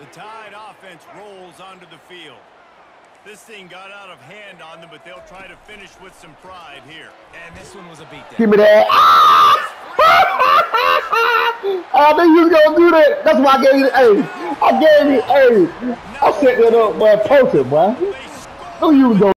The Tide offense rolls onto the field. This thing got out of hand on them, but they'll try to finish with some pride here. And this one was a beatdown. Give me that. I knew you was gonna do that. That's why I gave you the I gave you I set that up, boy. Post it, boy. Knew you was gonna